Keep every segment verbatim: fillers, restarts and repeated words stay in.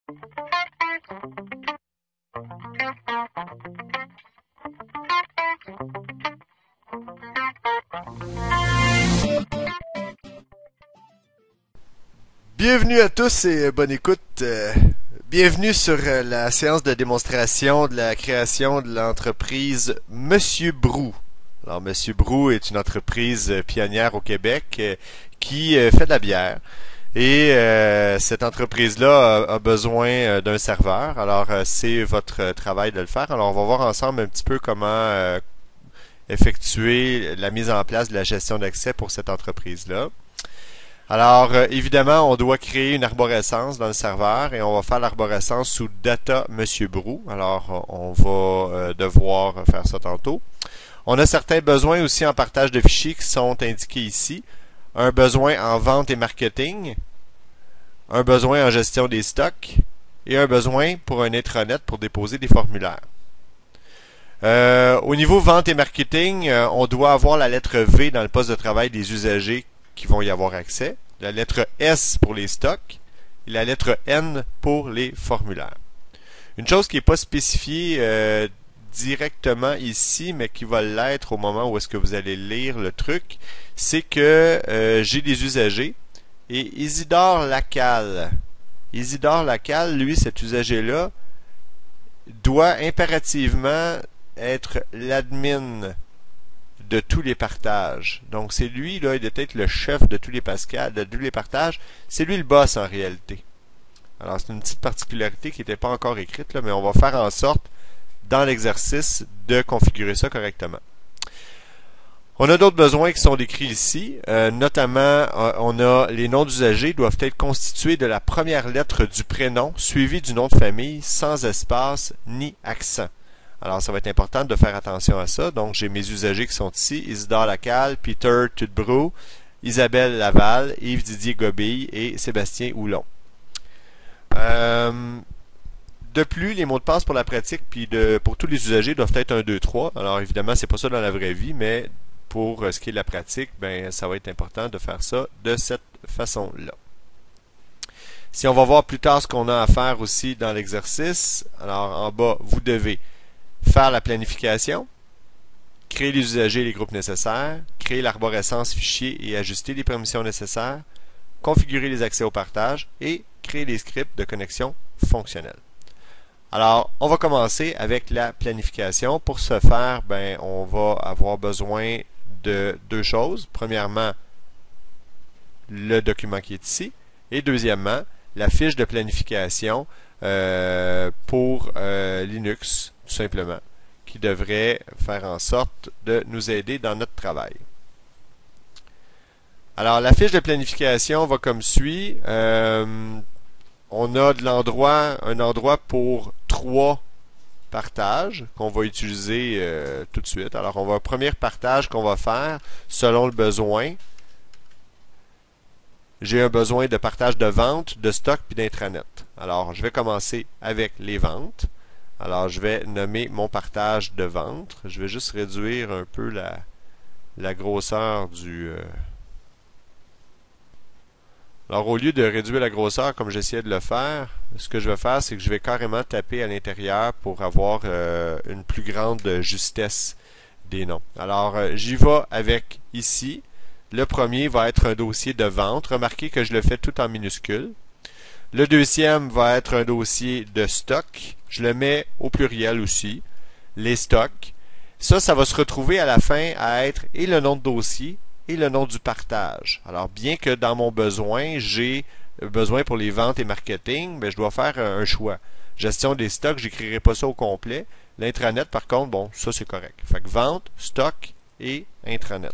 Bienvenue à tous et bonne écoute. Euh, bienvenue sur euh, la séance de démonstration de la création de l'entreprise Monsieur Brou. Alors, Monsieur Brou est une entreprise euh, pionnière au Québec euh, qui euh, fait de la bière. Et euh, cette entreprise-là a, a besoin euh, d'un serveur. Alors, euh, c'est votre euh, travail de le faire. Alors, on va voir ensemble un petit peu comment euh, effectuer la mise en place de la gestion d'accès pour cette entreprise-là. Alors, euh, évidemment, on doit créer une arborescence dans le serveur et on va faire l'arborescence sous data Monsieur Brou. Alors, on va euh, devoir faire ça tantôt. On a certains besoins aussi en partage de fichiers qui sont indiqués ici. Un besoin en vente et marketing, un besoin en gestion des stocks et un besoin pour un intranet pour déposer des formulaires. Euh, au niveau vente et marketing, euh, on doit avoir la lettre V dans le poste de travail des usagers qui vont y avoir accès, la lettre S pour les stocks et la lettre N pour les formulaires. Une chose qui n'est pas spécifiée euh, directement ici, mais qui va l'être au moment où est-ce que vous allez lire le truc, c'est que euh, j'ai des usagers et Isidore Lacalle. Isidore Lacalle, lui, cet usager-là, doit impérativement être l'admin de tous les partages. Donc c'est lui, là, il doit être le chef de tous les pascal, de tous les partages. C'est lui le boss en réalité. Alors c'est une petite particularité qui n'était pas encore écrite, là, mais on va faire en sorte, dans l'exercice, de configurer ça correctement. On a d'autres besoins qui sont décrits ici. Euh, notamment, euh, on a les noms d'usagers doivent être constitués de la première lettre du prénom, suivie du nom de famille, sans espace ni accent. Alors, ça va être important de faire attention à ça. Donc, j'ai mes usagers qui sont ici. Isidore Lacalle, Peter Tudbrou, Isabelle Laval, Yves Didier Gobille et Sébastien Houlon. Euh, de plus, les mots de passe pour la pratique puis de, pour tous les usagers doivent être un, deux, trois. Alors, évidemment, c'est pas ça dans la vraie vie, mais pour ce qui est de la pratique, ben, ça va être important de faire ça de cette façon-là. Si on va voir plus tard ce qu'on a à faire aussi dans l'exercice, alors en bas, vous devez faire la planification, créer les usagers et les groupes nécessaires, créer l'arborescence fichier et ajuster les permissions nécessaires, configurer les accès au partage et créer les scripts de connexion fonctionnelle. Alors, on va commencer avec la planification. Pour ce faire, ben, on va avoir besoin de deux choses. Premièrement, le document qui est ici et deuxièmement, la fiche de planification euh, pour euh, Linux, tout simplement, qui devrait faire en sorte de nous aider dans notre travail. Alors, la fiche de planification va comme suit. Euh, on a de l'endroit, un endroit pour trois partages qu'on va utiliser euh, tout de suite. Alors, on va un premier partage qu'on va faire selon le besoin. J'ai un besoin de partage de vente, de stock puis d'intranet. Alors, je vais commencer avec les ventes. Alors, je vais nommer mon partage de vente. Je vais juste réduire un peu la, la grosseur du... Euh... Alors, au lieu de réduire la grosseur comme j'essayais de le faire, ce que je vais faire, c'est que je vais carrément taper à l'intérieur pour avoir euh, une plus grande justesse des noms. Alors, euh, j'y vais avec ici. Le premier va être un dossier de vente. Remarquez que je le fais tout en minuscule. Le deuxième va être un dossier de stock. Je le mets au pluriel aussi. Les stocks. Ça, ça va se retrouver à la fin à être et le nom de dossier et le nom du partage. Alors, bien que dans mon besoin, j'ai besoin pour les ventes et marketing, mais je dois faire un choix. Gestion des stocks, j'écrirai pas ça au complet. L'intranet, par contre, bon, ça c'est correct. Fait que vente, stock et intranet.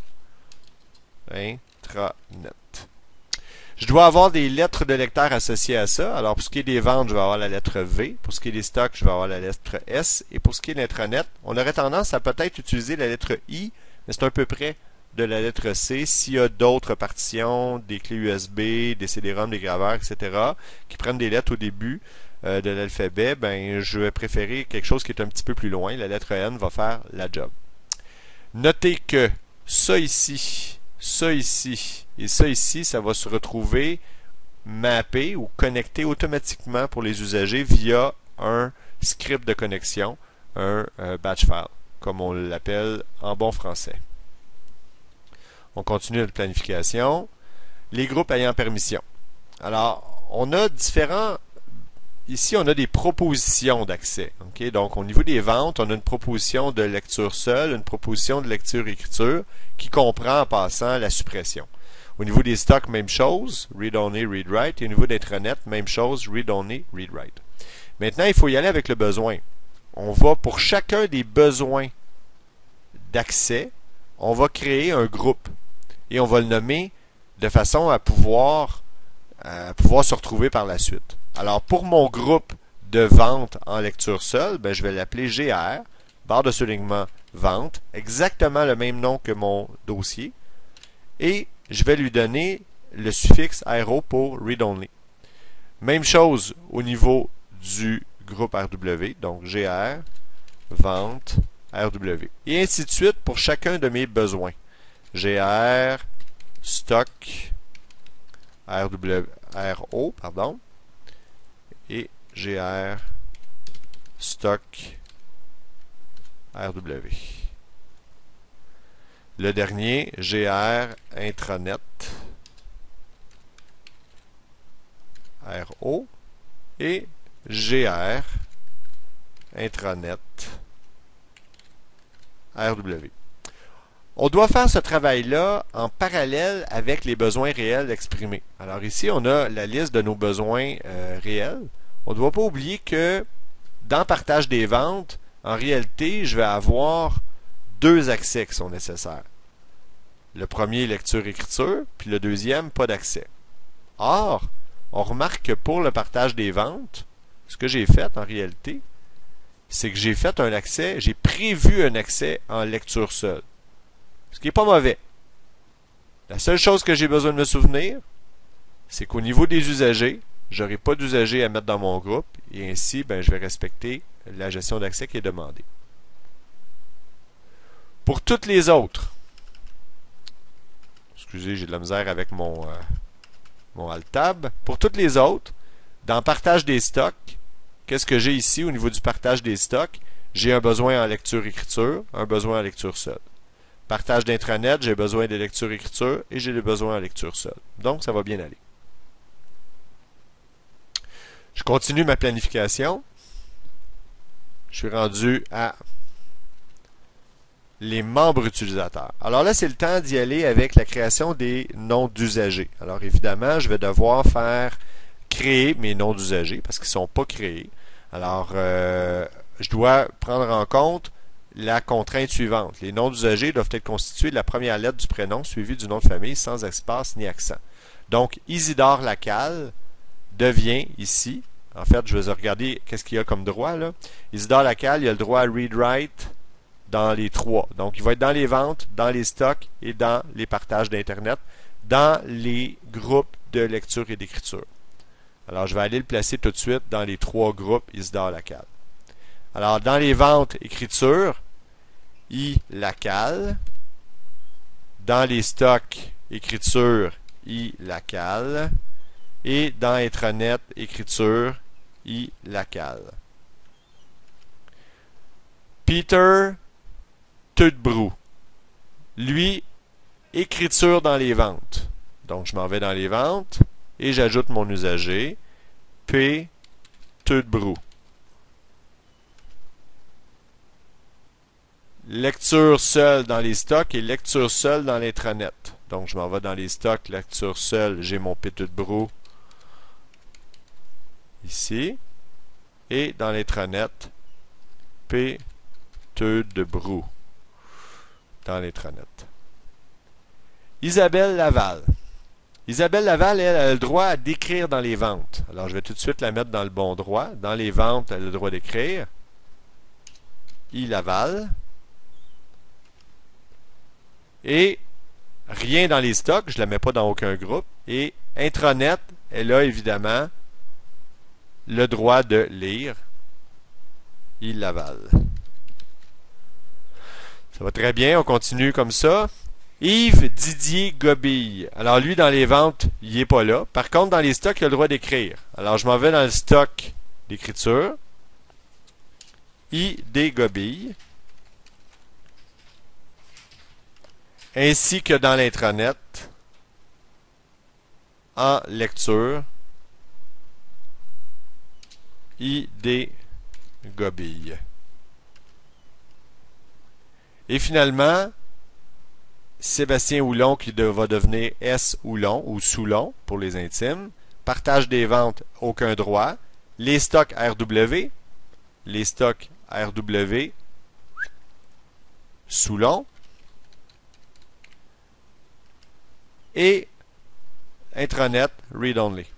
Intranet. Je dois avoir des lettres de lecteur associées à ça. Alors, pour ce qui est des ventes, je vais avoir la lettre V. Pour ce qui est des stocks, je vais avoir la lettre S. Et pour ce qui est de l'intranet, on aurait tendance à peut-être utiliser la lettre I, mais c'est un peu près de la lettre C. S'il y a d'autres partitions, des clés U S B, des C D ROM, des graveurs, et cetera, qui prennent des lettres au début euh, de l'alphabet, ben, je vais préférer quelque chose qui est un petit peu plus loin. La lettre N va faire la job. Notez que ça ici, ça ici et ça ici, ça va se retrouver mappé ou connecté automatiquement pour les usagers via un script de connexion, un euh, batch file, comme on l'appelle en bon français. On continue notre planification. Les groupes ayant permission. Alors, on a différents... Ici, on a des propositions d'accès. Okay? Donc, au niveau des ventes, on a une proposition de lecture seule, une proposition de lecture-écriture qui comprend en passant la suppression. Au niveau des stocks, même chose, read-only, read-write. Et au niveau d'intranet, même chose, read-only, read-write. Maintenant, il faut y aller avec le besoin. On va, pour chacun des besoins d'accès, on va créer un groupe. Et on va le nommer de façon à pouvoir, à pouvoir se retrouver par la suite. Alors, pour mon groupe de vente en lecture seule, ben, je vais l'appeler G R, barre de soulignement vente, exactement le même nom que mon dossier. Et je vais lui donner le suffixe R O pour read only. Même chose au niveau du groupe R W, donc G R, vente, R W. Et ainsi de suite pour chacun de mes besoins. G R, stock, R W, R O, pardon, et G R, stock, R W. Le dernier, G R, intranet, R O, et G R, intranet, R W. On doit faire ce travail-là en parallèle avec les besoins réels exprimés. Alors ici, on a la liste de nos besoins euh, réels. On ne doit pas oublier que dans partage des ventes, en réalité, je vais avoir deux accès qui sont nécessaires. Le premier, lecture-écriture, puis le deuxième, pas d'accès. Or, on remarque que pour le partage des ventes, ce que j'ai fait en réalité, c'est que j'ai fait un accès, j'ai prévu un accès en lecture seule. Ce qui n'est pas mauvais. La seule chose que j'ai besoin de me souvenir, c'est qu'au niveau des usagers, je n'aurai pas d'usagers à mettre dans mon groupe et ainsi, ben, je vais respecter la gestion d'accès qui est demandée. Pour toutes les autres, excusez, j'ai de la misère avec mon, euh, mon Alt-Tab. Pour toutes les autres, dans partage des stocks, qu'est-ce que j'ai ici au niveau du partage des stocks? J'ai un besoin en lecture-écriture, un besoin en lecture seule. Partage d'intranet, j'ai besoin de lecture-écriture et j'ai le besoin en lecture seule. Donc, ça va bien aller. Je continue ma planification. Je suis rendu à les membres utilisateurs. Alors là, c'est le temps d'y aller avec la création des noms d'usagers. Alors évidemment, je vais devoir faire créer mes noms d'usagers parce qu'ils ne sont pas créés. Alors, euh, je dois prendre en compte la contrainte suivante. Les noms d'usagers doivent être constitués de la première lettre du prénom suivie du nom de famille sans espace ni accent. Donc, Isidore Lacalle devient ici, en fait, je vais regarder qu'est-ce qu'il y a comme droit là. Isidore Lacalle, il a le droit à read-write dans les trois. Donc, il va être dans les ventes, dans les stocks et dans les partages d'Internet, dans les groupes de lecture et d'écriture. Alors, je vais aller le placer tout de suite dans les trois groupes Isidore Lacalle. Alors, dans les ventes, écriture, I Lacalle. Dans les stocks, écriture, I Lacalle. Et dans intranet, écriture, I Lacalle. Peter Tudbrou. Lui, écriture dans les ventes. Donc, je m'en vais dans les ventes et j'ajoute mon usager, P. Tudbrou. Lecture seule dans les stocks et lecture seule dans l'intranet. Donc, je m'en vais dans les stocks, lecture seule, j'ai mon P. Tudbrou ici. Et dans l'intranet, P. Tudbrou dans l'intranet. Isabelle Laval. Isabelle Laval, elle, elle a le droit à d'écrire dans les ventes. Alors, je vais tout de suite la mettre dans le bon droit. Dans les ventes, elle a le droit d'écrire. I Laval. Et rien dans les stocks, je ne la mets pas dans aucun groupe. Et intranet, elle a évidemment le droit de lire. I Laval. Ça va très bien, on continue comme ça. Yves Didier Gobille. Alors lui, dans les ventes, il n'est pas là. Par contre, dans les stocks, il a le droit d'écrire. Alors je m'en vais dans le stock d'écriture. I D Gobille. Ainsi que dans l'intranet. En lecture. I D Gobille. Et finalement, Sébastien Houlon qui de, va devenir S Houlon ou Soulon pour les intimes. Partage des ventes, aucun droit. Les stocks R W. Les stocks R W. Soulon. Et intranet, read only.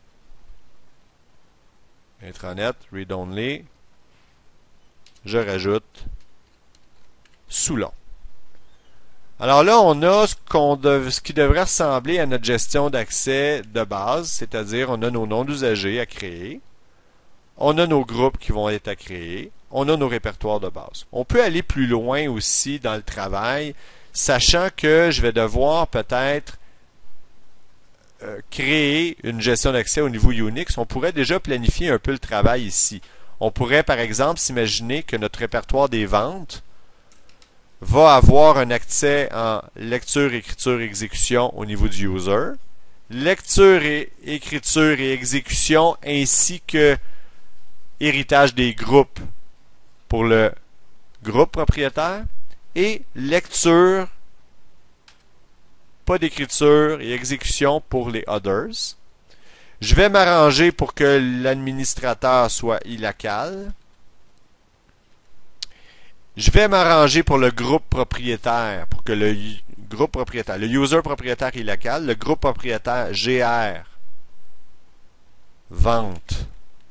Intranet, read only. Je rajoute Soulon. Alors là, on a ce, qu'on dev, ce qui devrait ressembler à notre gestion d'accès de base, c'est-à-dire on a nos noms d'usagers à créer, on a nos groupes qui vont être à créer, on a nos répertoires de base. On peut aller plus loin aussi dans le travail, sachant que je vais devoir peut-être euh, créer une gestion d'accès au niveau Unix. On pourrait déjà planifier un peu le travail ici. On pourrait par exemple s'imaginer que notre répertoire des ventes va avoir un accès en lecture, écriture, exécution au niveau du user, lecture et écriture et exécution ainsi que héritage des groupes pour le groupe propriétaire et lecture, pas d'écriture et exécution pour les others. Je vais m'arranger pour que l'administrateur soit iLacal. Je vais m'arranger pour le groupe propriétaire, pour que le groupe propriétaire, le user propriétaire iLacal, le groupe propriétaire G R, vente,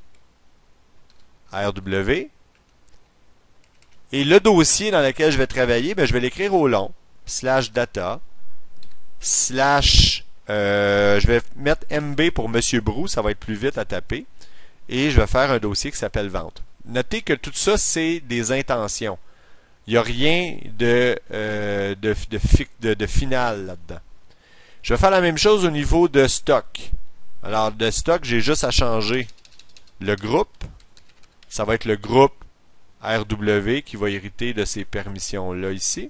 R W, et le dossier dans lequel je vais travailler, ben, je vais l'écrire au long, slash data, slash, euh, je vais mettre M B pour Monsieur Brou, ça va être plus vite à taper, et je vais faire un dossier qui s'appelle vente. Notez que tout ça, c'est des intentions. Il n'y a rien de, euh, de, de, de, de final là-dedans. Je vais faire la même chose au niveau de stock. Alors, de stock, j'ai juste à changer le groupe. Ça va être le groupe R W qui va hériter de ces permissions-là ici.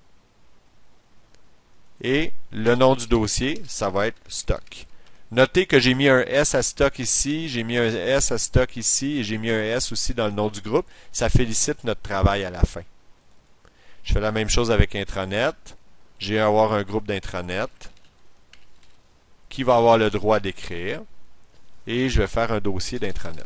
Et le nom du dossier, ça va être stock. Notez que j'ai mis un S à stock ici, j'ai mis un S à stock ici, et j'ai mis un S aussi dans le nom du groupe. Ça félicite notre travail à la fin. Je fais la même chose avec intranet. J'ai à avoir un groupe d'intranet qui va avoir le droit d'écrire. Et je vais faire un dossier d'intranet.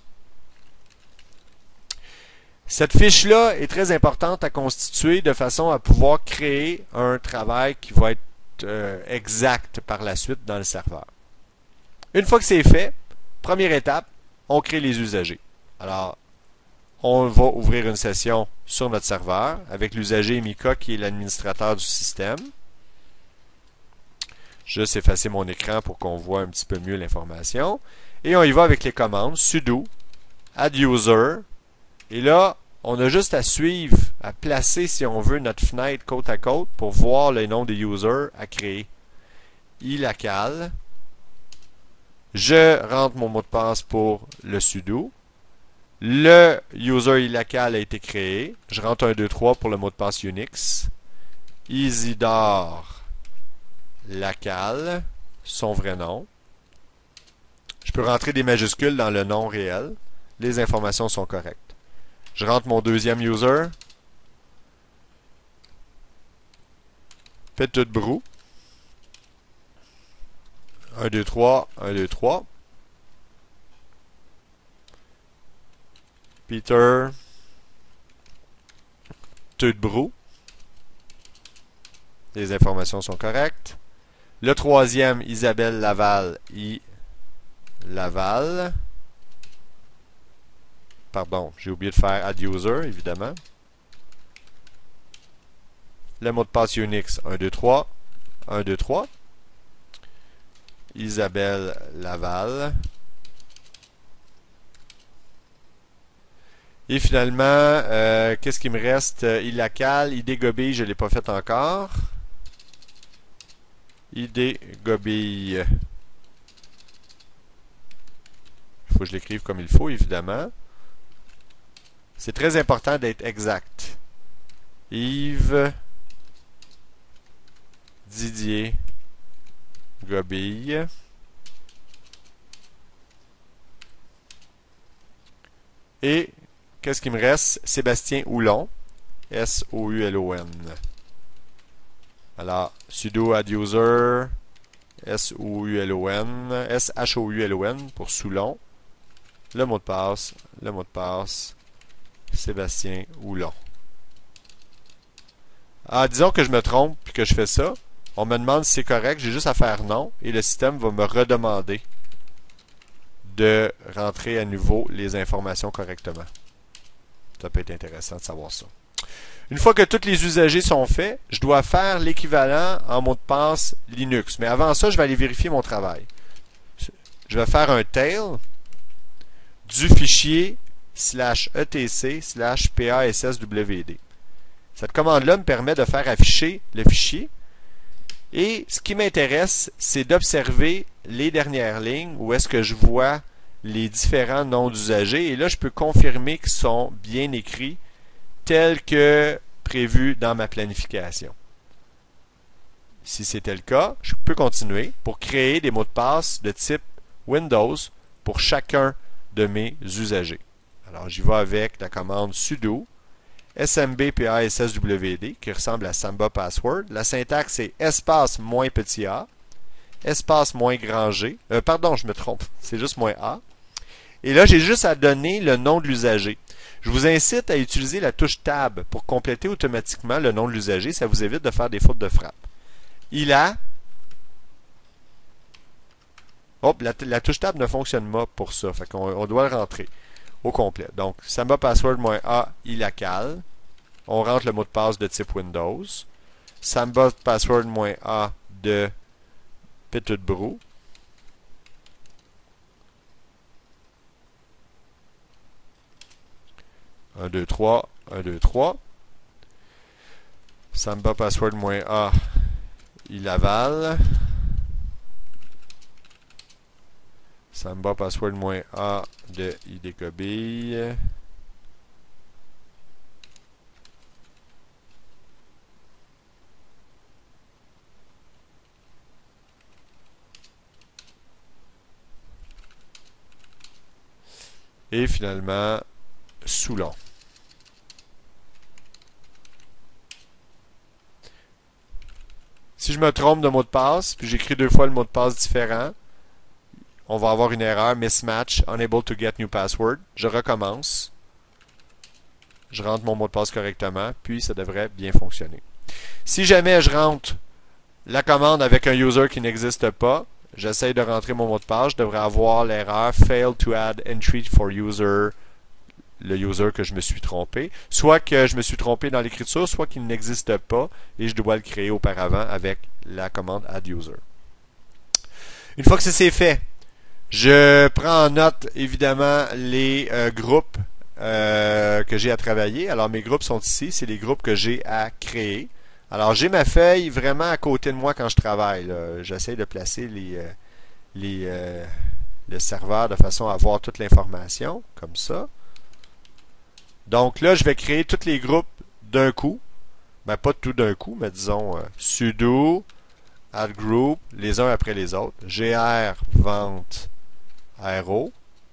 Cette fiche-là est très importante à constituer de façon à pouvoir créer un travail qui va être euh, exact par la suite dans le serveur. Une fois que c'est fait, première étape, on crée les usagers. Alors, on va ouvrir une session sur notre serveur avec l'usager Mika qui est l'administrateur du système. Juste effacer mon écran pour qu'on voit un petit peu mieux l'information. Et on y va avec les commandes sudo add user. Et là, on a juste à suivre, à placer si on veut notre fenêtre côte à côte pour voir le nom des users à créer. iLacal. Je rentre mon mot de passe pour le sudo. Le user iLacal a été créé. Je rentre un, deux, trois pour le mot de passe Unix. Isidore Lacal, son vrai nom. Je peux rentrer des majuscules dans le nom réel. Les informations sont correctes. Je rentre mon deuxième user. Petit Brou. un, deux, trois, un, deux, trois. Peter Tudbrou. Les informations sont correctes. Le troisième, Isabelle Laval, I. Laval. Pardon, j'ai oublié de faire add user, évidemment. Le mot de passe Unix, un, deux, trois. un, deux, trois. Isabelle Laval. Et finalement, euh, qu'est-ce qui me reste? iLacal, I D Gobille, je ne l'ai pas fait encore. I D Gobille. Il faut que je l'écrive comme il faut, évidemment. C'est très important d'être exact. Yves Didier Gobille. Et qu'est-ce qui me reste? Sébastien Houlon. S O U L O N. Alors, sudo add user, S O U L O N, S H O U L O N pour Soulon. Le mot de passe, le mot de passe, Sébastien Houlon. Ah, disons que je me trompe puis que je fais ça. On me demande si c'est correct, j'ai juste à faire non et le système va me redemander de rentrer à nouveau les informations correctement. Ça peut être intéressant de savoir ça. Une fois que tous les usagers sont faits, je dois faire l'équivalent en mot de passe Linux. Mais avant ça, je vais aller vérifier mon travail. Je vais faire un tail du fichier slash etc slash passwd. Cette commande-là me permet de faire afficher le fichier. Et ce qui m'intéresse, c'est d'observer les dernières lignes où est-ce que je vois les différents noms d'usagers. Et là, je peux confirmer qu'ils sont bien écrits tels que prévus dans ma planification. Si c'était le cas, je peux continuer pour créer des mots de passe de type Windows pour chacun de mes usagers. Alors, j'y vais avec la commande sudo smb passwd qui ressemble à Samba Password. La syntaxe est espace moins petit a, espace moins grand G. Euh, pardon, je me trompe, c'est juste moins a. Et là, j'ai juste à donner le nom de l'usager. Je vous incite à utiliser la touche Tab pour compléter automatiquement le nom de l'usager. Ça vous évite de faire des fautes de frappe. Il a... Oh, la, la touche Tab ne fonctionne pas pour ça. Fait qu'on on doit le rentrer au complet. Donc, samba password-a, il a cal. On rentre le mot de passe de type Windows. Samba password-a de Petite Brou. un, deux, trois, un, deux, trois. Samba password-a, il avale. Samba password-a de I D Gobille. Et finalement, Soulon. Si je me trompe de mot de passe, puis j'écris deux fois le mot de passe différent, on va avoir une erreur, mismatch, unable to get new password. Je recommence. Je rentre mon mot de passe correctement, puis ça devrait bien fonctionner. Si jamais je rentre la commande avec un user qui n'existe pas, j'essaie de rentrer mon mot de passe, je devrais avoir l'erreur fail to add entry for user, le user que je me suis trompé. Soit que je me suis trompé dans l'écriture, soit qu'il n'existe pas et je dois le créer auparavant avec la commande add user. Une fois que c'est fait, je prends en note évidemment les euh, groupes euh, que j'ai à travailler. Alors mes groupes sont ici, c'est les groupes que j'ai à créer. Alors j'ai ma feuille vraiment à côté de moi quand je travaille. J'essaie de placer les, euh, les, euh, le serveur de façon à avoir toute l'information, comme ça. Donc là, je vais créer tous les groupes d'un coup. Ben, pas tout d'un coup, mais disons euh, sudo add group, les uns après les autres. Gr vente R O,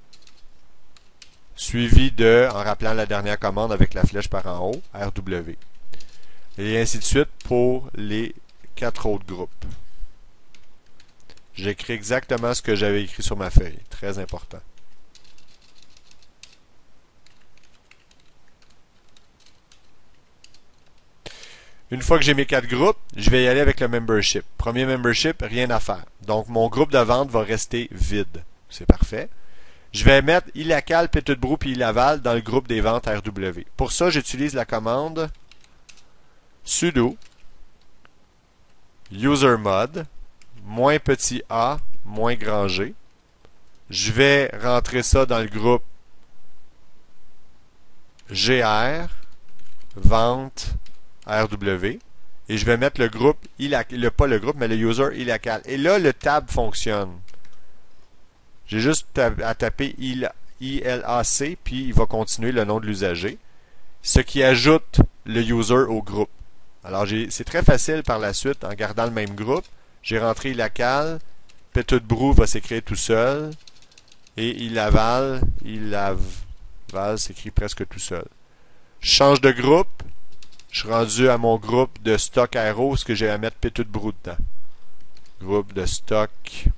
suivi de, en rappelant la dernière commande avec la flèche par en haut, R W. Et ainsi de suite pour les quatre autres groupes. J'écris exactement ce que j'avais écrit sur ma feuille. Très important. Une fois que j'ai mes quatre groupes, je vais y aller avec le membership. Premier membership, rien à faire. Donc, mon groupe de vente va rester vide. C'est parfait. Je vais mettre Ilacal, Petite Brou puis Ilaval dans le groupe des ventes R W. Pour ça, j'utilise la commande sudo usermod moins petit a moins grand G. Je vais rentrer ça dans le groupe Gr vente R W Et je vais mettre le groupe, le, pas le groupe, mais le user ilacal. Et là, le tab fonctionne. J'ai juste à taper I L A C, puis il va continuer le nom de l'usager. Ce qui ajoute le user au groupe. Alors, c'est très facile par la suite, en gardant le même groupe. J'ai rentré ilacal, Petit Brou va s'écrire tout seul, et ilaval, ilaval s'écrit presque tout seul. Je change de groupe. Je suis rendu à mon groupe de stock aéro, ce que j'ai à mettre Petit Brou dedans. Groupe de stock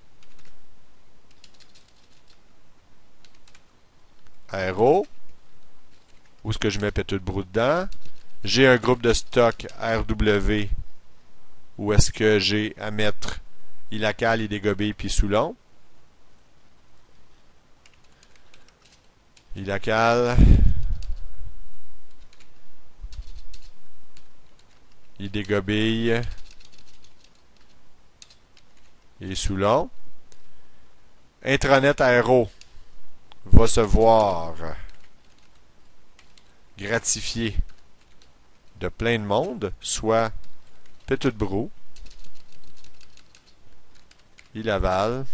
aéro. Où est-ce que je mets Petit Brou dedans? J'ai un groupe de stock R W où est-ce que j'ai à mettre ilacal, idégobé puis Soulon. Ilacal, idégobé et Soulon. Intranet aéro va se voir gratifié de plein de monde, soit Petit Brou, ilaval,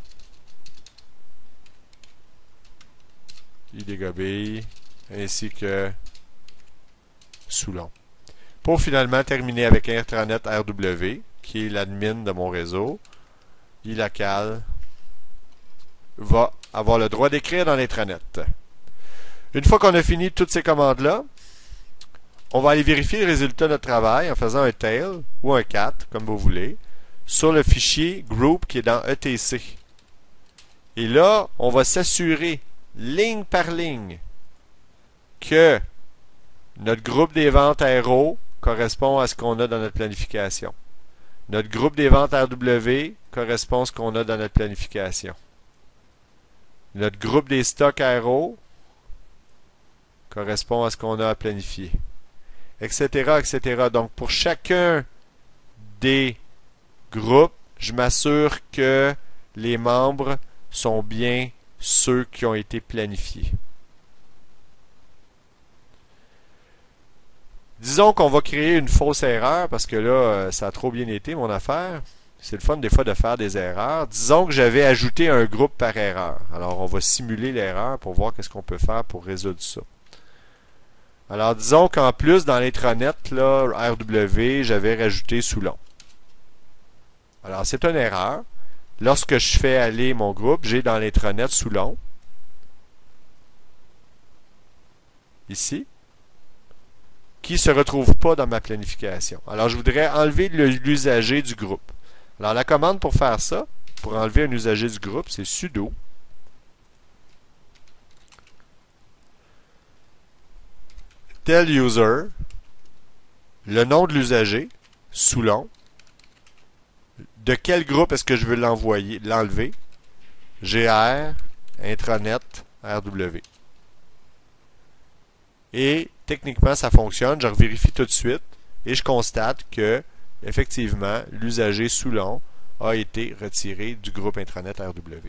idégobé, ainsi que Soulon. Pour finalement terminer avec Intranet R W, qui est l'admin de mon réseau, ilacal va avoir le droit d'écrire dans l'intranet. Une fois qu'on a fini toutes ces commandes-là, on va aller vérifier le résultat de notre travail en faisant un tail ou un cat, comme vous voulez, sur le fichier group qui est dans E T C. Et là, on va s'assurer, ligne par ligne, que notre groupe des ventes aéro correspond à ce qu'on a dans notre planification. Notre groupe des ventes R W correspond à ce qu'on a dans notre planification. Notre groupe des stocks aéro correspond à ce qu'on a à planifier, et cetera, et cetera. Donc, pour chacun des groupes, je m'assure que les membres sont bien ceux qui ont été planifiés. Disons qu'on va créer une fausse erreur, parce que là, ça a trop bien été mon affaire. C'est le fun des fois de faire des erreurs. Disons que j'avais ajouté un groupe par erreur. Alors, on va simuler l'erreur pour voir qu'est-ce qu'on peut faire pour résoudre ça. Alors, disons qu'en plus, dans l'intranet, là, R W, j'avais rajouté Soulon. Alors, c'est une erreur. Lorsque je fais aller mon groupe, j'ai dans l'intranet Soulon. Ici. Qui ne se retrouve pas dans ma planification. Alors, je voudrais enlever l'usager du groupe. Alors, la commande pour faire ça, pour enlever un usager du groupe, c'est sudo tel user, le nom de l'usager, Soulon, de quel groupe est-ce que je veux l'envoyer, l'enlever, G R, intranet, R W. Et techniquement, ça fonctionne. Je vérifie tout de suite et je constate que, effectivement, l'usager Soulon a été retiré du groupe intranet R W.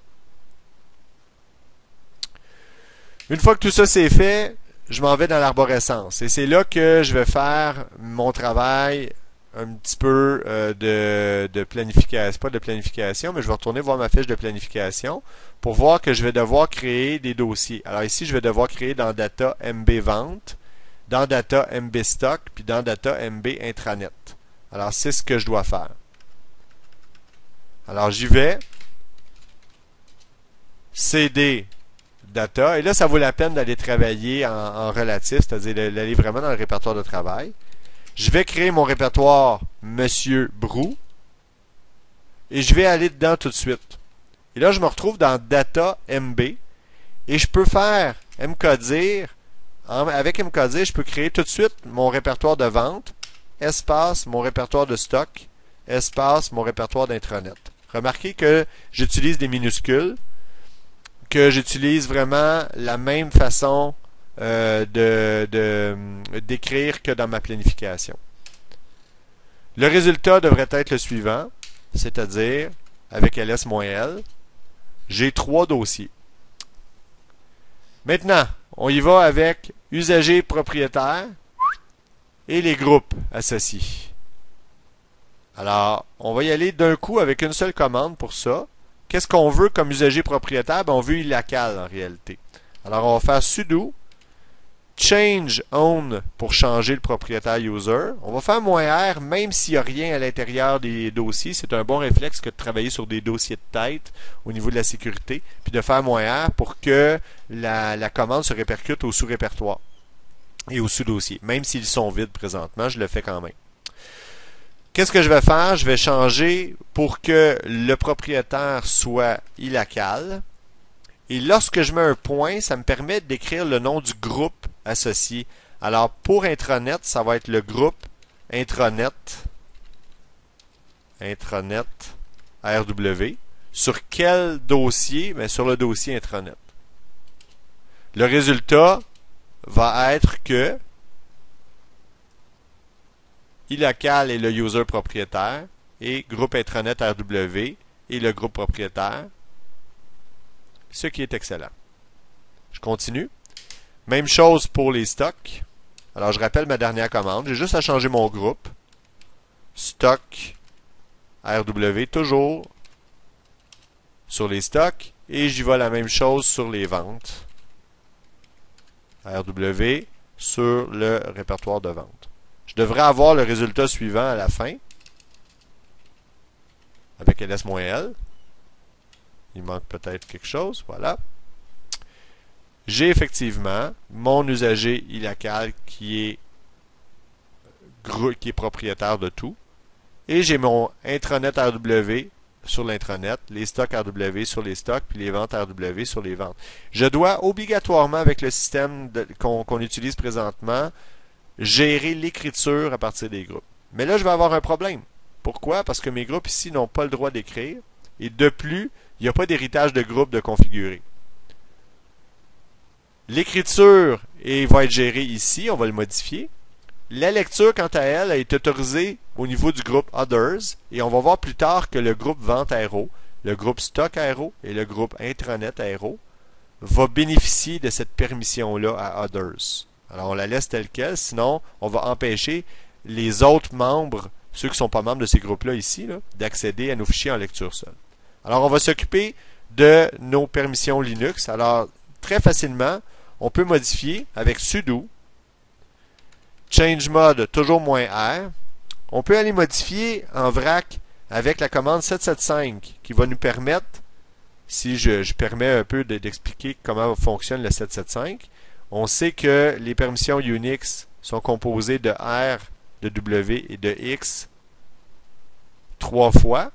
Une fois que tout ça c'est fait, je m'en vais dans l'arborescence. Et c'est là que je vais faire mon travail un petit peu euh, de, de planification. Pas de planification, mais je vais retourner voir ma fiche de planification pour voir que je vais devoir créer des dossiers. Alors ici, je vais devoir créer dans Data M B Vente, dans Data M B Stock, puis dans Data M B Intranet. Alors, c'est ce que je dois faire. Alors, j'y vais. C D Data. Et là, ça vaut la peine d'aller travailler en, en relatif, c'est-à-dire d'aller vraiment dans le répertoire de travail. Je vais créer mon répertoire Monsieur Brou. Et je vais aller dedans tout de suite. Et là, je me retrouve dans Data M B. Et je peux faire mcodir. Avec mcodir, je peux créer tout de suite mon répertoire de vente, espace, mon répertoire de stock, espace, mon répertoire d'intranet. Remarquez que j'utilise des minuscules, que j'utilise vraiment la même façon euh, de, de, d'écrire que dans ma planification. Le résultat devrait être le suivant, c'est-à-dire, avec ls-l, j'ai trois dossiers. Maintenant, on y va avec usager propriétaire et les groupes associés. Alors, on va y aller d'un coup avec une seule commande pour ça. Qu'est-ce qu'on veut comme usager propriétaire? Ben, on veut iLocal en réalité. Alors, on va faire sudo change own pour changer le propriétaire user. On va faire moins R même s'il n'y a rien à l'intérieur des dossiers. C'est un bon réflexe que de travailler sur des dossiers de tête au niveau de la sécurité, puis de faire moins R pour que la, la commande se répercute au sous-répertoire et au sous-dossier. Même s'ils sont vides présentement, je le fais quand même. Qu'est-ce que je vais faire? Je vais changer pour que le propriétaire soit iLocal. Et lorsque je mets un point, ça me permet d'écrire le nom du groupe associé. Alors, pour intranet, ça va être le groupe intranet, intranet R W. Sur quel dossier? Bien, sur le dossier intranet. Le résultat va être que iLocal est le user propriétaire et groupe intranet R W est le groupe propriétaire. Ce qui est excellent. Je continue. Même chose pour les stocks. Alors, je rappelle ma dernière commande. J'ai juste à changer mon groupe. Stock R W, toujours sur les stocks. Et j'y vais la même chose sur les ventes. R W sur le répertoire de vente. Je devrais avoir le résultat suivant à la fin. Avec L S moins L. Il manque peut-être quelque chose. Voilà. J'ai effectivement mon usager iLocal qui est, qui est propriétaire de tout. Et j'ai mon intranet R W sur l'intranet, les stocks R W sur les stocks, puis les ventes R W sur les ventes. Je dois obligatoirement, avec le système qu'on qu'on utilise présentement, gérer l'écriture à partir des groupes. Mais là, je vais avoir un problème. Pourquoi? Parce que mes groupes ici n'ont pas le droit d'écrire. Et de plus, il n'y a pas d'héritage de groupe de configurer. L'écriture va être gérée ici, on va le modifier. La lecture, quant à elle, est autorisée au niveau du groupe Others. Et on va voir plus tard que le groupe Vente Aéro, le groupe Stock Aéro et le groupe Intranet Aéro va bénéficier de cette permission-là à Others. Alors on la laisse telle quelle, sinon on va empêcher les autres membres, ceux qui ne sont pas membres de ces groupes-là ici, là, d'accéder à nos fichiers en lecture seule. Alors, on va s'occuper de nos permissions Linux. Alors, très facilement, on peut modifier avec sudo change mode toujours moins R. On peut aller modifier en vrac avec la commande sept sept cinq qui va nous permettre, si je, je permets un peu d'expliquer comment fonctionne le sept sept cinq, on sait que les permissions Unix sont composées de R, de W et de X trois fois.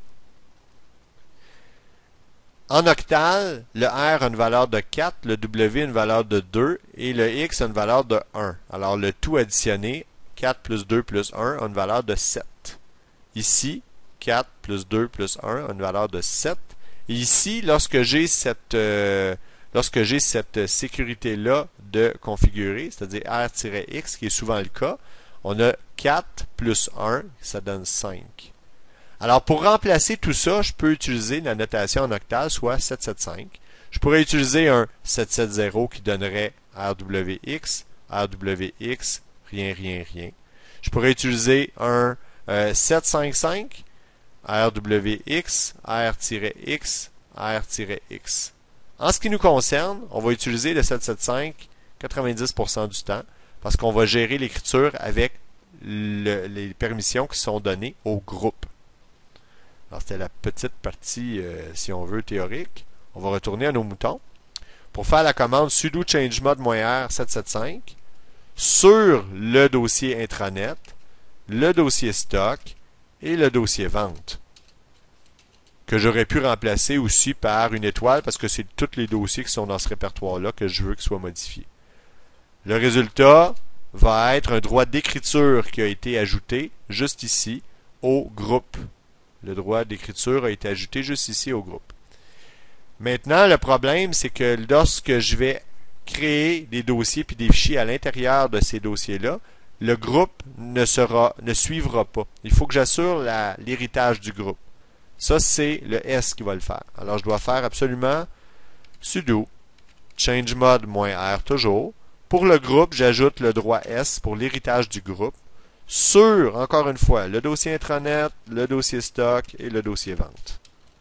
En octal, le R a une valeur de quatre, le W a une valeur de deux et le X a une valeur de un. Alors le tout additionné, quatre plus deux plus un, a une valeur de sept. Ici, quatre plus deux plus un a une valeur de sept. Et ici, lorsque j'ai cette, euh, lorsque j'ai cette sécurité-là de configurer, c'est-à-dire R-X, qui est souvent le cas, on a quatre plus un, ça donne cinq. Alors, pour remplacer tout ça, je peux utiliser la notation en octal, soit sept sept cinq. Je pourrais utiliser un sept sept zéro qui donnerait R W X, R W X, rien, rien, rien. Je pourrais utiliser un euh, sept cinq cinq, R W X, R-X, R-X. En ce qui nous concerne, on va utiliser le sept sept cinq quatre-vingt-dix pour cent du temps parce qu'on va gérer l'écriture avec le, les permissions qui sont données au groupe. Alors, c'était la petite partie, euh, si on veut, théorique. On va retourner à nos moutons. Pour faire la commande sudo change mode -r sept sept cinq sur le dossier intranet, le dossier stock et le dossier vente. Que j'aurais pu remplacer aussi par une étoile parce que c'est tous les dossiers qui sont dans ce répertoire-là que je veux qu'ils soient modifiés. Le résultat va être un droit d'écriture qui a été ajouté juste ici au groupe. Le droit d'écriture a été ajouté juste ici au groupe. Maintenant, le problème, c'est que lorsque je vais créer des dossiers puis des fichiers à l'intérieur de ces dossiers-là, le groupe ne sera, ne suivra pas. Il faut que j'assure l'héritage du groupe. Ça, c'est le S qui va le faire. Alors, je dois faire absolument sudo change mode -r toujours. Pour le groupe, j'ajoute le droit S pour l'héritage du groupe. sur, encore une fois, le dossier intranet, le dossier stock et le dossier vente.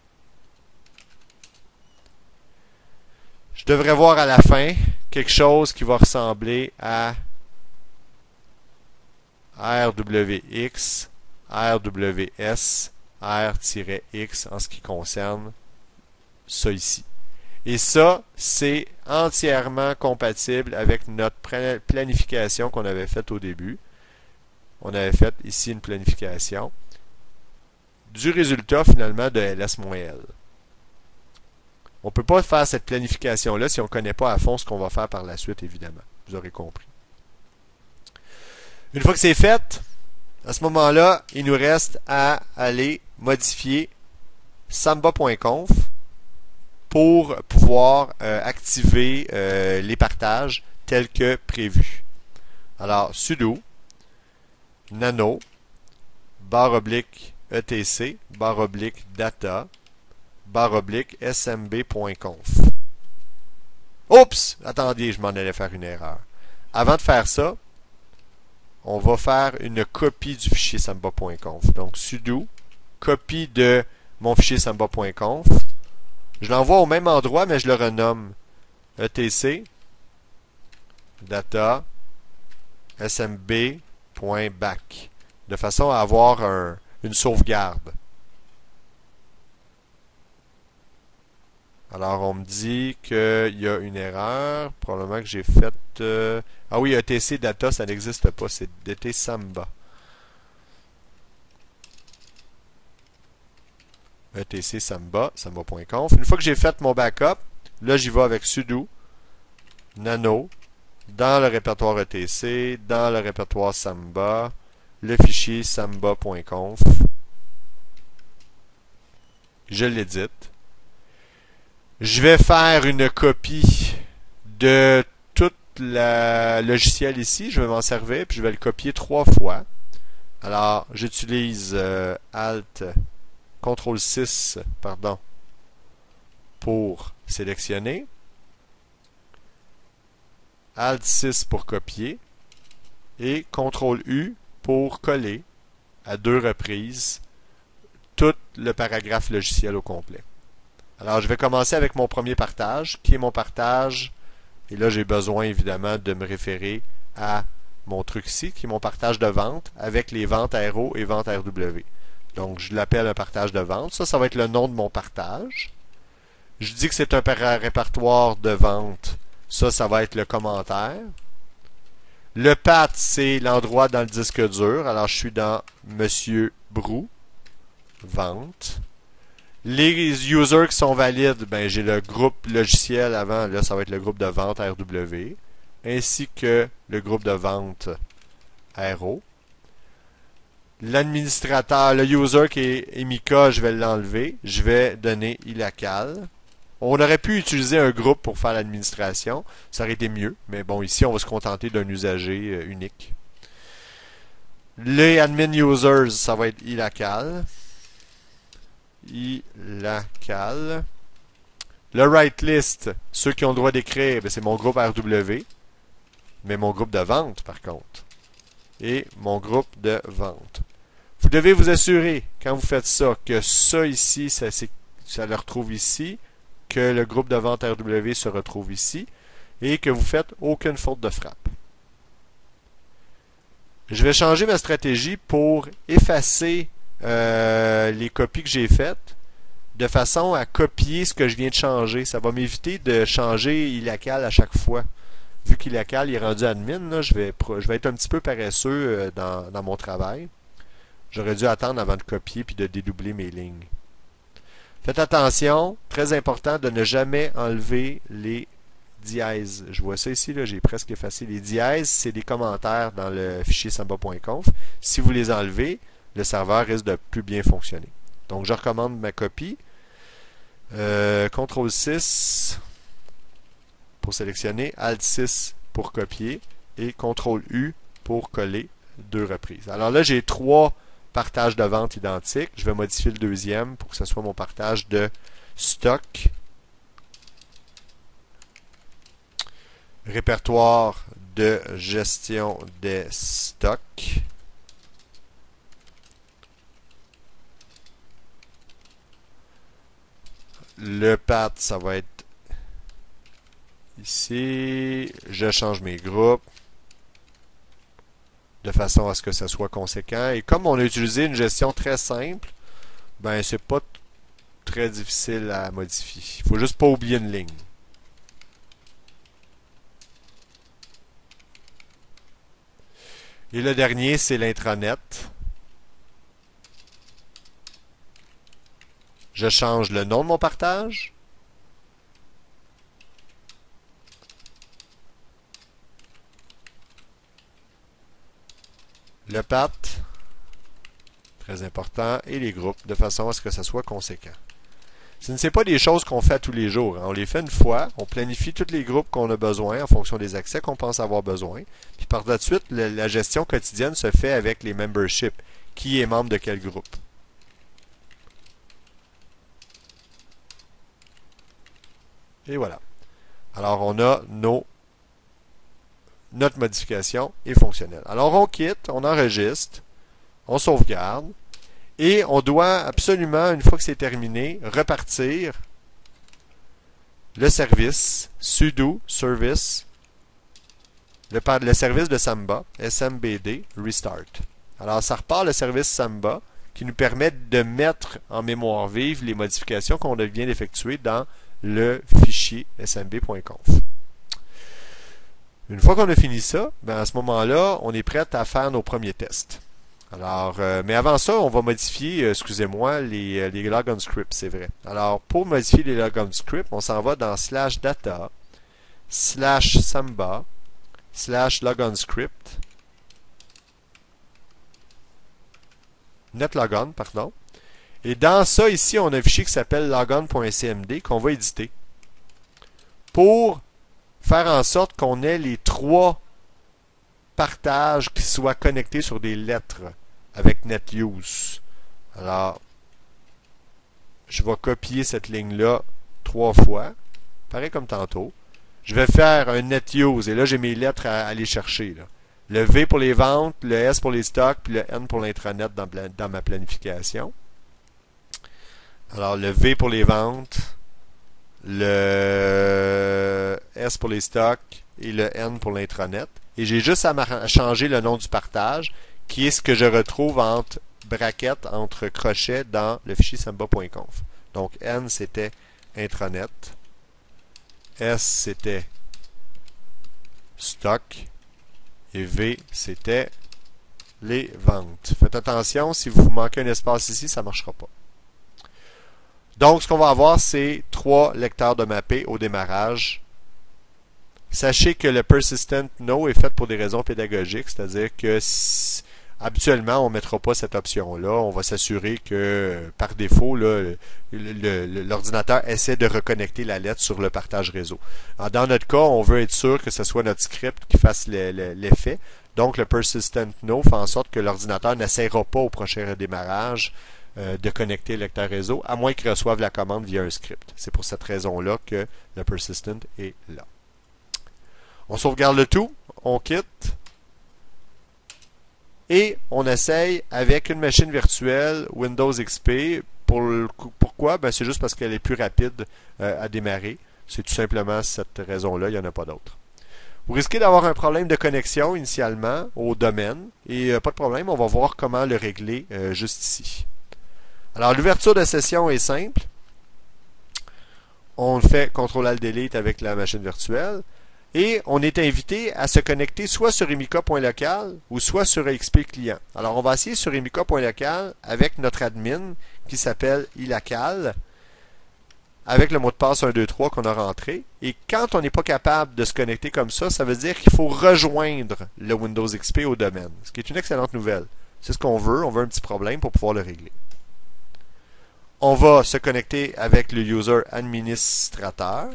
Je devrais voir à la fin quelque chose qui va ressembler à R W X, R W S, R-X en ce qui concerne ça ici. Et ça, c'est entièrement compatible avec notre planification qu'on avait faite au début. On avait fait ici une planification du résultat finalement de L S-L. On ne peut pas faire cette planification-là si on ne connaît pas à fond ce qu'on va faire par la suite, évidemment. Vous aurez compris. Une fois que c'est fait, à ce moment-là, il nous reste à aller modifier samba point conf pour pouvoir euh, activer euh, les partages tels que prévu. Alors, sudo nano barre oblique etc barre oblique data barre oblique smb point conf. Oups! Attendez, je m'en allais faire une erreur. Avant de faire ça, on va faire une copie du fichier samba point conf. Donc, sudo copie de mon fichier samba point conf. Je l'envoie au même endroit, mais je le renomme etc data smb.back de façon à avoir un, une sauvegarde. Alors, on me dit qu'il y a une erreur. Probablement que j'ai fait... Euh... Ah oui, etc data, ça n'existe pas. C'est D T Samba. etc samba, samba point conf. Une fois que j'ai fait mon backup, là, j'y vais avec sudo nano dans le répertoire etc, dans le répertoire samba, le fichier samba point conf. Je l'édite. Je vais faire une copie de tout le logiciel ici. Je vais m'en servir, puis je vais le copier trois fois. Alors, j'utilise euh, Alt, contrôle six, pardon, pour sélectionner. Alt six pour copier. Et contrôle U pour coller à deux reprises tout le paragraphe logiciel au complet. Alors, je vais commencer avec mon premier partage, qui est mon partage, et là, j'ai besoin évidemment de me référer à mon truc ici, qui est mon partage de vente, avec les ventes R O et ventes R W. Donc, je l'appelle un partage de vente. Ça, ça va être le nom de mon partage. Je dis que c'est un répertoire de vente. Ça, ça va être le commentaire. Le path, c'est l'endroit dans le disque dur. Alors, je suis dans Monsieur Brou, vente. Les users qui sont valides, ben j'ai le groupe logiciel avant, là ça va être le groupe de vente R W, ainsi que le groupe de vente R O. L'administrateur, le user qui est Emika, je vais l'enlever, je vais donner Ilacal. On aurait pu utiliser un groupe pour faire l'administration, ça aurait été mieux, mais bon ici on va se contenter d'un usager euh, unique. Les admin users, ça va être Ilacal. Ilacal. Le write list, ceux qui ont le droit d'écrire, c'est mon groupe R W, mais mon groupe de vente par contre. Et mon groupe de vente. Vous devez vous assurer, quand vous faites ça, que ça ici, ça, ça le retrouve ici, que le groupe de vente R W se retrouve ici, et que vous faites aucune faute de frappe. Je vais changer ma stratégie pour effacer Euh, les copies que j'ai faites de façon à copier ce que je viens de changer. Ça va m'éviter de changer Ilacal à chaque fois. Vu qu'Ilacal est rendu admin, là, je, vais, je vais être un petit peu paresseux dans, dans mon travail. J'aurais dû attendre avant de copier puis de dédoubler mes lignes. Faites attention, très important de ne jamais enlever les dièses. Je vois ça ici, j'ai presque effacé. Les dièses, c'est des commentaires dans le fichier samba point conf. Si vous les enlevez, le serveur risque de plus bien fonctionner. Donc, je recommande ma copie. Euh, contrôle six pour sélectionner, Alt six pour copier et contrôle U pour coller deux reprises. Alors là, j'ai trois partages de vente identiques. Je vais modifier le deuxième pour que ce soit mon partage de stock. Répertoire de gestion des stocks. Le path, ça va être ici. Je change mes groupes de façon à ce que ça soit conséquent. Et comme on a utilisé une gestion très simple, ben c'est pas très difficile à modifier. Il faut juste pas oublier une ligne. Et le dernier, c'est l'intranet. Je change le nom de mon partage. Le path, très important, et les groupes, de façon à ce que ça soit conséquent. Ce ne sont pas des choses qu'on fait tous les jours. On les fait une fois, on planifie tous les groupes qu'on a besoin en fonction des accès qu'on pense avoir besoin. Puis par la suite, la gestion quotidienne se fait avec les memberships. Qui est membre de quel groupe? Et voilà. Alors on a nos, notre modification est fonctionnelle. Alors on quitte, on enregistre, on sauvegarde. Et on doit absolument, une fois que c'est terminé, repartir le service sudo service, le, le service de Samba, S M B D, restart. Alors ça repart le service Samba qui nous permet de mettre en mémoire vive les modifications qu'on vient d'effectuer dans le fichier S M B point conf. Une fois qu'on a fini ça, ben à ce moment-là, on est prêt à faire nos premiers tests. Alors, euh, mais avant ça, on va modifier, euh, excusez-moi, les, euh, les logon scripts, c'est vrai. Alors, pour modifier les logon scripts, on s'en va dans slash data, slash samba, slash logon script, netlogon, pardon. Et dans ça, ici, on a un fichier qui s'appelle logon.cmd qu'on va éditer pour faire en sorte qu'on ait les trois partage qui soit connecté sur des lettres avec NetUse. Alors, je vais copier cette ligne-là trois fois, pareil comme tantôt. Je vais faire un NetUse, et là j'ai mes lettres à aller chercher. Là. Le V pour les ventes, le S pour les stocks, puis le N pour l'intranet dans, dans ma planification. Alors, le V pour les ventes, le S pour les stocks et le N pour l'intranet. Et j'ai juste à changer le nom du partage, qui est ce que je retrouve entre brackets, entre crochets dans le fichier samba point conf. Donc N c'était intranet, S c'était stock et V c'était les ventes. Faites attention, si vous manquez un espace ici, ça ne marchera pas. Donc ce qu'on va avoir, c'est trois lecteurs de mappé au démarrage. Sachez que le Persistent No est fait pour des raisons pédagogiques, c'est-à-dire que si, habituellement, on ne mettra pas cette option-là. On va s'assurer que, par défaut, l'ordinateur essaie de reconnecter la lettre sur le partage réseau. Alors, dans notre cas, on veut être sûr que ce soit notre script qui fasse l'effet. Donc, le Persistent No fait en sorte que l'ordinateur n'essaiera pas au prochain redémarrage euh, de connecter le lecteur réseau, à moins qu'il reçoive la commande via un script. C'est pour cette raison-là que le Persistent est là. On sauvegarde le tout, on quitte et on essaye avec une machine virtuelle Windows X P. Pour le, pourquoi? Ben, c'est juste parce qu'elle est plus rapide euh, à démarrer. C'est tout simplement cette raison-là, il n'y en a pas d'autre. Vous risquez d'avoir un problème de connexion initialement au domaine et euh, pas de problème, on va voir comment le régler euh, juste ici. Alors l'ouverture de session est simple. On fait contrôle alt delete avec la machine virtuelle. Et on est invité à se connecter soit sur emica point local ou soit sur X P Client. Alors, on va essayer sur emica point local avec notre admin qui s'appelle ilacal avec le mot de passe un deux trois qu'on a rentré. Et quand on n'est pas capable de se connecter comme ça, ça veut dire qu'il faut rejoindre le Windows X P au domaine, ce qui est une excellente nouvelle. C'est ce qu'on veut. On veut un petit problème pour pouvoir le régler. On va se connecter avec le user administrateur.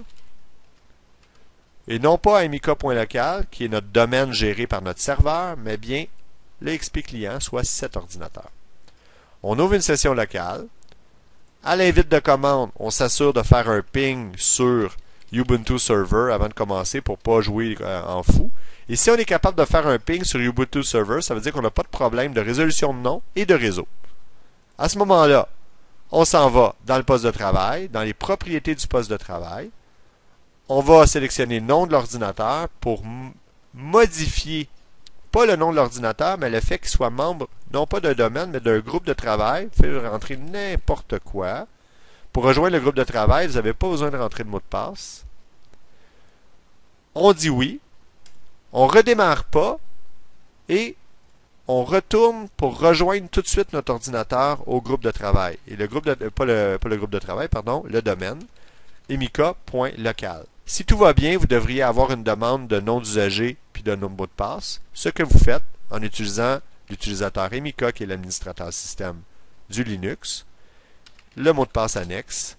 Et non pas à emica point local, qui est notre domaine géré par notre serveur, mais bien le X P client, soit cet ordinateur. On ouvre une session locale. À l'invite de commande, on s'assure de faire un ping sur Ubuntu Server avant de commencer pour ne pas jouer en fou. Et si on est capable de faire un ping sur Ubuntu Server, ça veut dire qu'on n'a pas de problème de résolution de nom et de réseau. À ce moment-là, On s'en va dans le poste de travail, dans les propriétés du poste de travail. On va sélectionner le nom de l'ordinateur pour modifier, pas le nom de l'ordinateur, mais le fait qu'il soit membre, non pas d'un domaine, mais d'un groupe de travail. Vous pouvez rentrer n'importe quoi. Pour rejoindre le groupe de travail, vous n'avez pas besoin de rentrer de mot de passe. On dit oui. On ne redémarre pas. Et on retourne pour rejoindre tout de suite notre ordinateur au groupe de travail. Et le groupe de, pas, le, pas le groupe de travail, pardon, le domaine, emica.local. Si tout va bien, vous devriez avoir une demande de nom d'usager puis de nom de mot de passe. Ce que vous faites en utilisant l'utilisateur Emica, qui est l'administrateur système du Linux, le mot de passe annexe.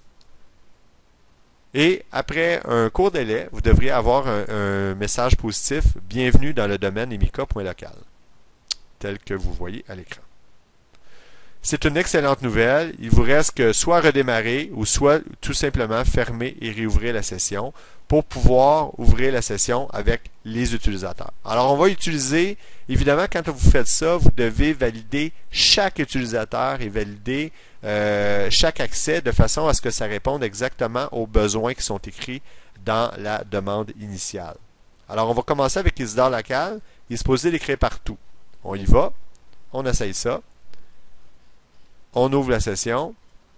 Et après un court délai, vous devriez avoir un, un message positif « Bienvenue dans le domaine emica.local » tel que vous voyez à l'écran. C'est une excellente nouvelle. Il vous reste que soit redémarrer ou soit tout simplement fermer et réouvrir la session pour pouvoir ouvrir la session avec les utilisateurs. Alors, on va utiliser, évidemment, quand vous faites ça, vous devez valider chaque utilisateur et valider euh, chaque accès de façon à ce que ça réponde exactement aux besoins qui sont écrits dans la demande initiale. Alors, on va commencer avec Isidore Lacal. Il est supposé l'écrire partout. On y va. On essaye ça. On ouvre la session.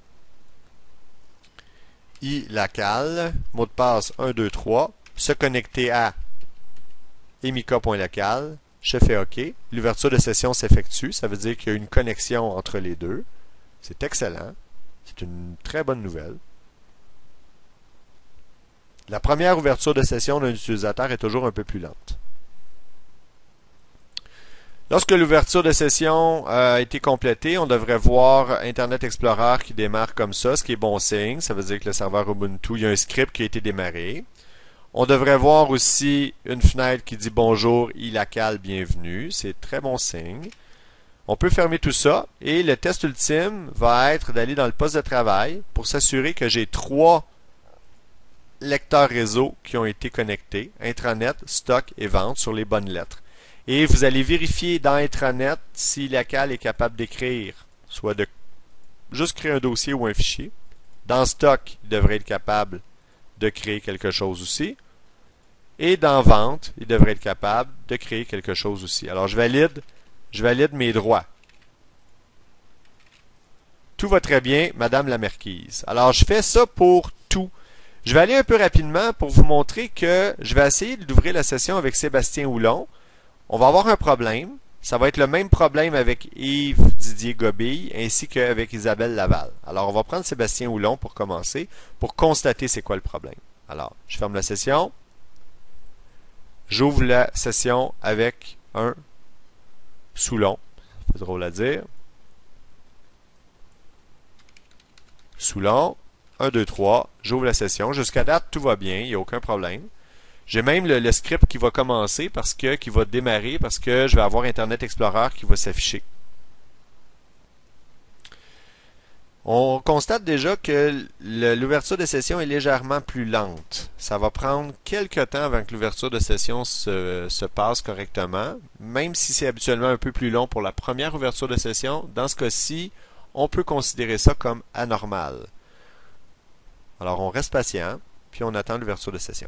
I Lacal, mot de passe un deux trois, se connecter à emica.local, je fais OK. L'ouverture de session s'effectue, ça veut dire qu'il y a une connexion entre les deux. C'est excellent. C'est une très bonne nouvelle. La première ouverture de session d'un utilisateur est toujours un peu plus lente. Lorsque l'ouverture de session a été complétée, on devrait voir Internet Explorer qui démarre comme ça, ce qui est bon signe. Ça veut dire que le serveur Ubuntu, il y a un script qui a été démarré. On devrait voir aussi une fenêtre qui dit « Bonjour, iLacal, bienvenue ». C'est très bon signe. On peut fermer tout ça et le test ultime va être d'aller dans le poste de travail pour s'assurer que j'ai trois lecteurs réseau qui ont été connectés, intranet, stock et vente sur les bonnes lettres. Et vous allez vérifier dans intranet si Lacal est capable d'écrire, soit de juste créer un dossier ou un fichier. Dans stock, il devrait être capable de créer quelque chose aussi. Et dans vente, il devrait être capable de créer quelque chose aussi. Alors je valide, je valide mes droits. Tout va très bien, Madame la Marquise. Alors je fais ça pour tout. Je vais aller un peu rapidement pour vous montrer que je vais essayer d'ouvrir la session avec Sébastien Houlon. On va avoir un problème. Ça va être le même problème avec Yves Didier Gobille ainsi qu'avec Isabelle Laval. Alors, on va prendre Sébastien Houlon pour commencer, pour constater c'est quoi le problème. Alors, je ferme la session. J'ouvre la session avec un Soulon. C'est drôle à dire. Soulon. un, deux, trois. J'ouvre la session. Jusqu'à date, tout va bien. Il n'y a aucun problème. J'ai même le, le script qui va commencer, parce que qui va démarrer, parce que je vais avoir Internet Explorer qui va s'afficher. On constate déjà que l'ouverture de session est légèrement plus lente. Ça va prendre quelques temps avant que l'ouverture de session se, se passe correctement, même si c'est habituellement un peu plus long pour la première ouverture de session. Dans ce cas-ci, on peut considérer ça comme anormal. Alors, on reste patient, puis on attend l'ouverture de session.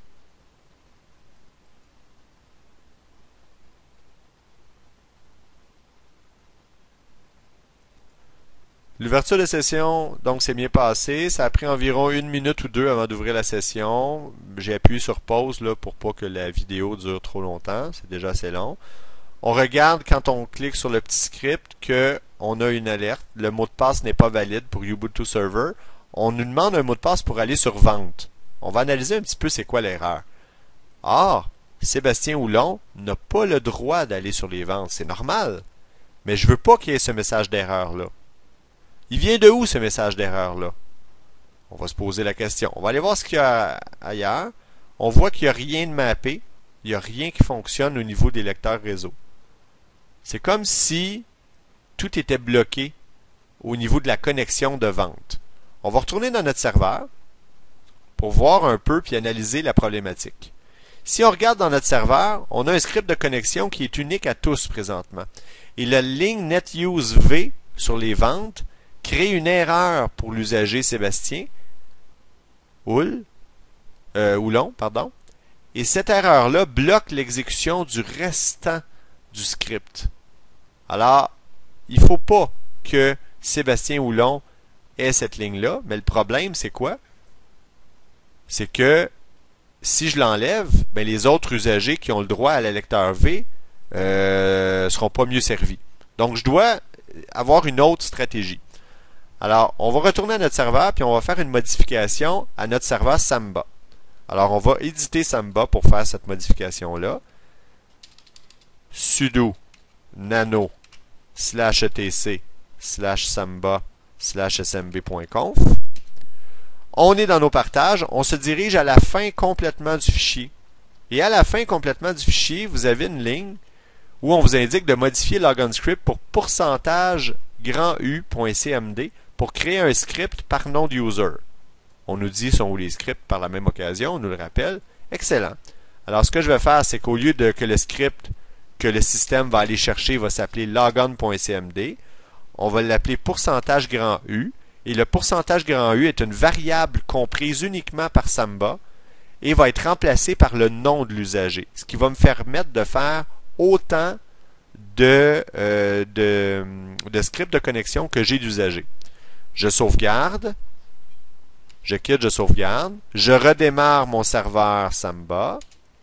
L'ouverture de session, donc, s'est bien passée. Ça a pris environ une minute ou deux avant d'ouvrir la session. J'ai appuyé sur pause là, pour pas que la vidéo dure trop longtemps. C'est déjà assez long. On regarde quand on clique sur le petit script qu'on a une alerte. Le mot de passe n'est pas valide pour Ubuntu Server. On nous demande un mot de passe pour aller sur vente. On va analyser un petit peu c'est quoi l'erreur. Or, Sébastien Houlon n'a pas le droit d'aller sur les ventes. C'est normal. Mais je veux pas qu'il y ait ce message d'erreur-là. Il vient de où ce message d'erreur-là? On va se poser la question. On va aller voir ce qu'il y a ailleurs. On voit qu'il n'y a rien de mappé. Il n'y a rien qui fonctionne au niveau des lecteurs réseau. C'est comme si tout était bloqué au niveau de la connexion de vente. On va retourner dans notre serveur pour voir un peu puis analyser la problématique. Si on regarde dans notre serveur, on a un script de connexion qui est unique à tous présentement. Et la ligne NetUseV sur les ventes crée une erreur pour l'usager Sébastien Houl, euh, Houlon, pardon, et cette erreur-là bloque l'exécution du restant du script. Alors, il ne faut pas que Sébastien Houlon ait cette ligne-là, mais le problème, c'est quoi? C'est que si je l'enlève, ben les autres usagers qui ont le droit à la lecteur V euh, seront pas mieux servis. Donc, je dois avoir une autre stratégie. Alors, on va retourner à notre serveur, puis on va faire une modification à notre serveur Samba. Alors, on va éditer Samba pour faire cette modification-là. Sudo nano slash etc slash samba slash smb.conf. On est dans nos partages, on se dirige à la fin complètement du fichier. Et à la fin complètement du fichier, vous avez une ligne où on vous indique de modifier logon script pour pourcentage grand U.cmd pour créer un script par nom de user. On nous dit sont où les scripts par la même occasion, on nous le rappelle. Excellent. Alors ce que je vais faire, c'est qu'au lieu de que le script que le système va aller chercher va s'appeler logon.cmd, on va l'appeler pourcentage grand U. Et le pourcentage grand U est une variable comprise uniquement par Samba et va être remplacé par le nom de l'usager. Ce qui va me permettre de faire autant de, euh, de, de scripts de connexion que j'ai d'usagers. Je sauvegarde. Je quitte, je sauvegarde. Je redémarre mon serveur Samba.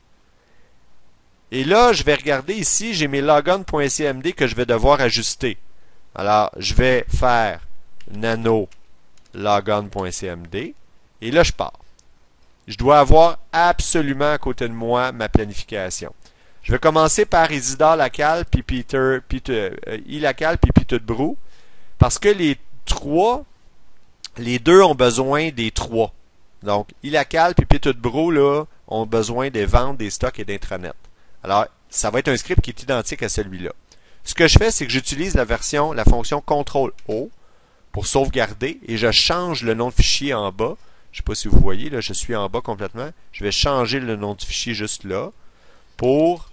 Et là, je vais regarder ici, j'ai mes logon.cmd que je vais devoir ajuster. Alors, je vais faire nano logon.cmd et là, je pars. Je dois avoir absolument à côté de moi ma planification. Je vais commencer par Isidore Lacal, puis Peter, Peter euh, I Lacal, puis Peter de Brou, parce que les trois, les deux ont besoin des trois. Donc, I Lacal puis Peter de Brou, là, ont besoin des ventes, des stocks et d'intranet. Alors, ça va être un script qui est identique à celui-là. Ce que je fais, c'est que j'utilise la version, la fonction contrôle O pour sauvegarder et je change le nom de fichier en bas. Je ne sais pas si vous voyez, là, je suis en bas complètement. Je vais changer le nom du fichier juste là pour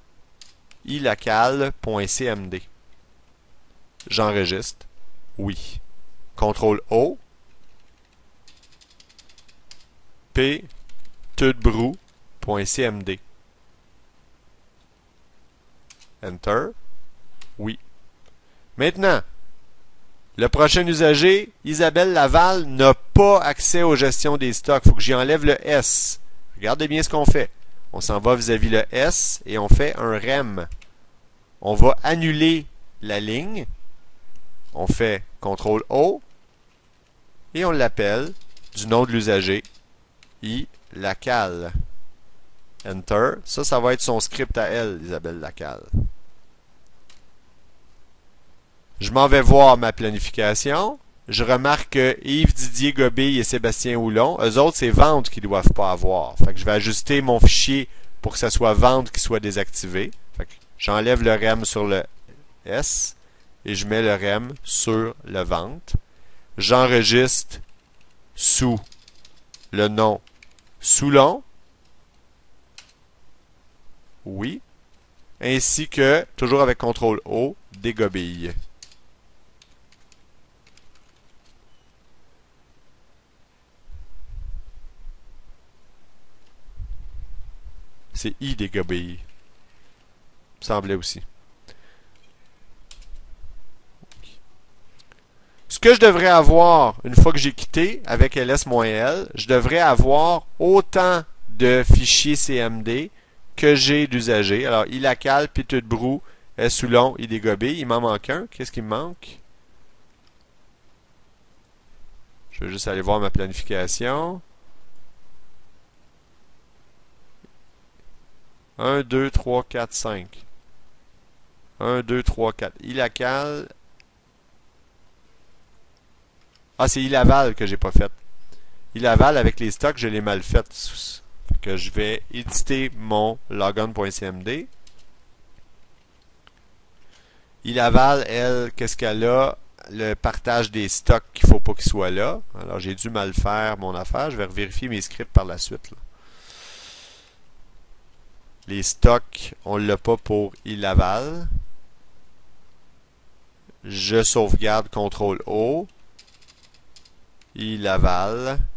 ilacal.cmd. J'enregistre. Oui. contrôle O. P. tudbrou.cmd. Enter. Oui. Maintenant, le prochain usager, Isabelle Laval, n'a pas accès aux gestions des stocks. Il faut que j'y enlève le S. Regardez bien ce qu'on fait. On s'en va vis-à-vis le S et on fait un rem. On va annuler la ligne. On fait contrôle O et on l'appelle du nom de l'usager I Lacal. Enter. Ça, ça va être son script à elle, Isabelle Lacal. Je m'en vais voir ma planification. Je remarque que Yves Didier Gobille et Sébastien Houlon, eux autres, c'est vente qu'ils ne doivent pas avoir. Fait que je vais ajuster mon fichier pour que ce soit vente qui soit désactivé. Fait que j'enlève le rem sur le S et je mets le rem sur le vente. J'enregistre sous le nom Soulon. Oui. Ainsi que, toujours avec contrôle O, des gobilles. C'est I des gobilles. Semblait aussi. Ce que je devrais avoir, une fois que j'ai quitté avec ls-l, je devrais avoir autant de fichiers C M D que j'ai d'usagers. Alors, ilacal, Peter de Brou, Soulon, I des gobilles. Il m'en manque un. Qu'est-ce qui me manque? Je vais juste aller voir ma planification. un, deux, trois, quatre, cinq. un, deux, trois, quatre. Ilacal. Ah, c'est Ilaval que j'ai pas fait. Ilaval avec les stocks, je l'ai mal fait. Que je vais éditer mon logon.cmd. Ilaval, elle, qu'est-ce qu'elle a? Le partage des stocks qu'il faut pas qu'il soit là. Alors, j'ai dû mal faire mon affaire. Je vais vérifier mes scripts par la suite, là. Les stocks, on ne l'a pas pour Ilaval. Je sauvegarde contrôle O. ilaval,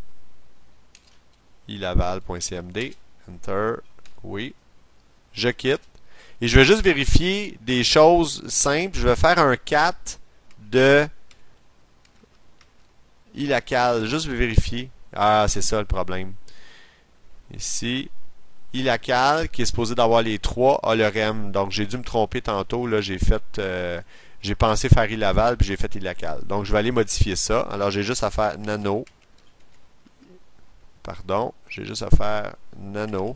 ilaval.cmd, enter, oui, je quitte. Et je vais juste vérifier des choses simples. Je vais faire un cat de ilacal, juste vérifier. Ah, c'est ça le problème. Ici, ilacal, qui est supposé d'avoir les trois, a le rem. Donc, j'ai dû me tromper tantôt. Là, j'ai fait, euh, j'ai pensé faire ilaval, puis j'ai fait ilacal. Donc, je vais aller modifier ça. Alors, j'ai juste à faire nano. Pardon, j'ai juste à faire nano.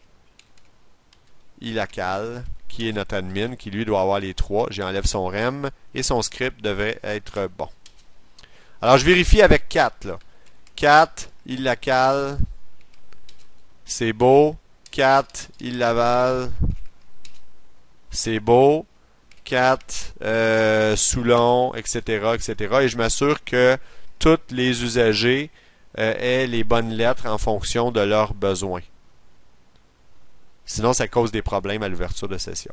Ilacal, qui est notre admin, qui lui doit avoir les trois. J'enlève son rem et son script devrait être bon. Alors, je vérifie avec cat, là. cat, ilacal, c'est beau. cat, ilaval, c'est beau. cat, euh, Soulon, et cetera, et cetera. Et je m'assure que tous les usagers euh, aient les bonnes lettres en fonction de leurs besoins. Sinon, ça cause des problèmes à l'ouverture de session.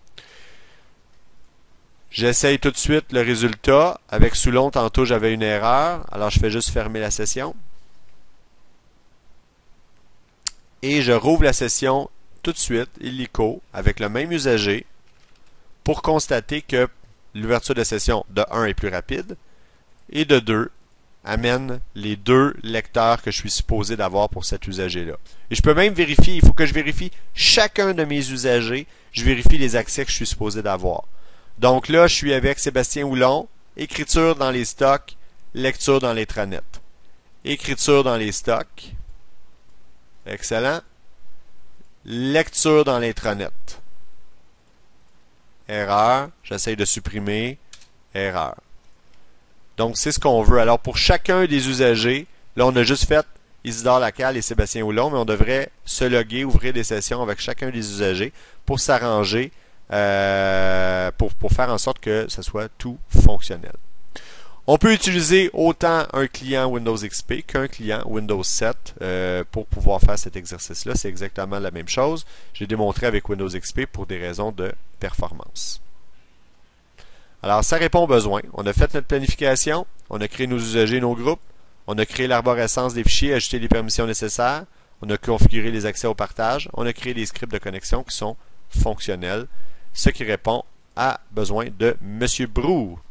J'essaye tout de suite le résultat. Avec Soulon, tantôt, j'avais une erreur. Alors, je fais juste fermer la session. Et je rouvre la session tout de suite, illico, avec le même usager, pour constater que l'ouverture de session, de un, est plus rapide, et de deux, amène les deux lecteurs que je suis supposé d'avoir pour cet usager-là. Et je peux même vérifier, il faut que je vérifie chacun de mes usagers, je vérifie les accès que je suis supposé d'avoir. Donc là, je suis avec Sébastien Houlon, écriture dans les stocks, lecture dans l'intranet. Écriture dans les stocks. Excellent. Lecture dans l'intranet. Erreur. J'essaye de supprimer. Erreur. Donc, c'est ce qu'on veut. Alors, pour chacun des usagers, là, on a juste fait Isidore Lacal et Sébastien Houlon, mais on devrait se loguer, ouvrir des sessions avec chacun des usagers pour s'arranger, euh, pour, pour faire en sorte que ce soit tout fonctionnel. On peut utiliser autant un client Windows X P qu'un client Windows sept euh, pour pouvoir faire cet exercice-là. C'est exactement la même chose. J'ai démontré avec Windows X P pour des raisons de performance. Alors, ça répond aux besoins. On a fait notre planification, on a créé nos usagers, nos groupes, on a créé l'arborescence des fichiers, ajouté les permissions nécessaires, on a configuré les accès au partage, on a créé des scripts de connexion qui sont fonctionnels, ce qui répond à besoin de M. Brou.